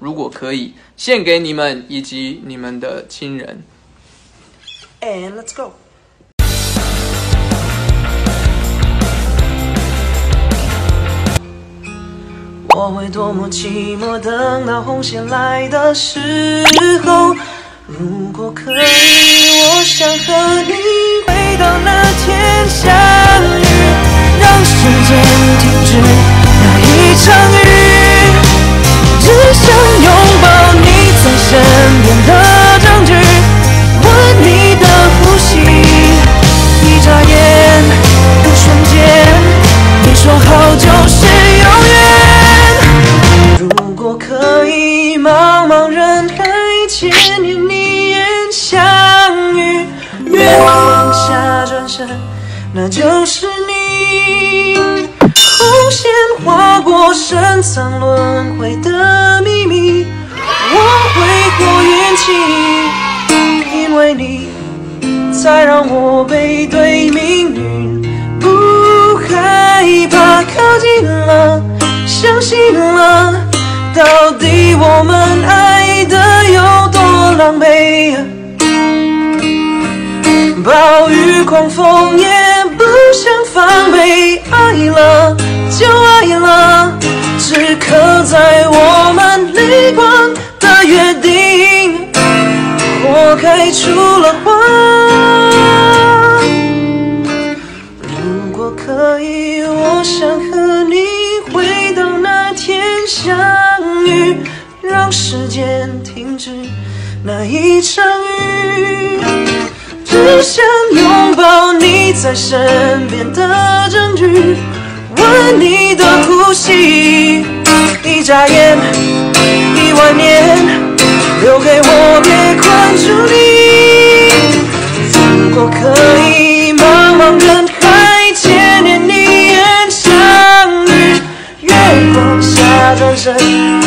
如果可以，献给你们以及你们的亲人。 And let's go. 我会多么寂寞，等到红线来的时候。如果可以，我想和你回到那天相遇，让时间停止那一场雨，只想拥抱你在身边的证据，闻你的呼吸，一眨眼，一瞬间，你说好就是永远。如果可以，茫茫人海千年你眼相遇，月光下转身，那就是你。红线划过深藏轮回的秘密，我挥霍运气，因为你才让我背对命运，不害怕靠近了，相信了，到底我们爱的有多狼狈，暴雨狂风也不想防备，爱了就爱了，只刻在我们泪光的约定，花开出了花。如果可以，我想和你回到那天相遇，让时间停止那一场雨，只想拥抱你在身边的证据，闻你的呼吸，一眨眼，一万年，留给我别困住你。如果可以，茫茫人海千年你眼相遇，月光下转身。